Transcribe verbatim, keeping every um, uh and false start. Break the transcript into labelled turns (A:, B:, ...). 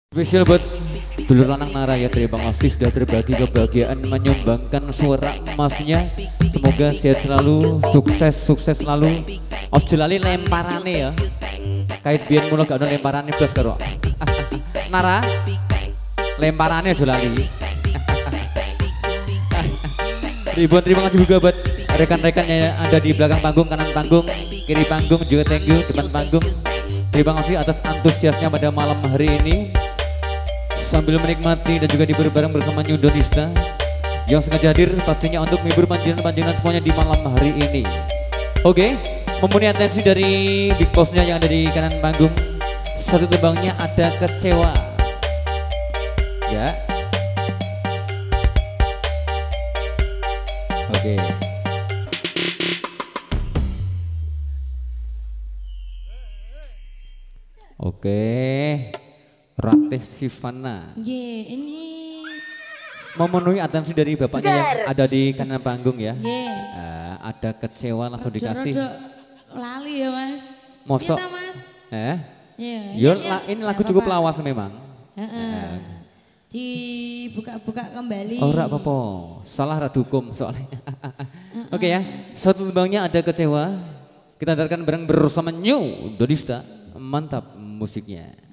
A: Spesial buat dulur lanang Nara ya, terima kasih sudah berbagi kebahagiaan menyumbangkan suara emasnya. Semoga sehat selalu, sukses sukses selalu. Ojo lali lemparane ya. Kait biyen mula gak ono lemparane blas karo. Nara, lemparane ojo lali. Ribuan terima kasih juga buat rekan-rekannya yang ada di belakang panggung, kanan panggung, kiri panggung juga thank you, depan panggung. Terima kasih atas antusiasnya pada malam hari ini. Sambil menikmati dan juga diberi bareng bersama New Donista yang sengaja hadir pastinya untuk menghibur panjenengan-panjenengan semuanya di malam hari ini. Oke, memenuhi atensi dari big bossnya yang ada di kanan panggung. Satu tebangnya ada kecewa. Ya. Oke. Oke. Ratih Sivana.
B: Yeah, ini
A: memenuhi atensi dari bapaknya yang ada di kanan panggung ya.
B: Yeah.
A: Uh, ada kecewa langsung
B: Rodok,
A: dikasih.
B: rodok lali ya mas.
A: Mosok.
B: Kita mas.
A: Eh?
B: Yeah,
A: Yo,
B: yeah, yeah.
A: ini lagu
B: Gak
A: cukup
B: apa-apa.
A: lawas memang.
B: Uh -uh. Dibuka-buka kembali.
A: Oh, ora apa-apa. Salah rada hukum soalnya. uh -uh. Oke ya. Satu tembangnya ada kecewa. Kita dengarkan bareng bersama New Donista. Mantap musiknya.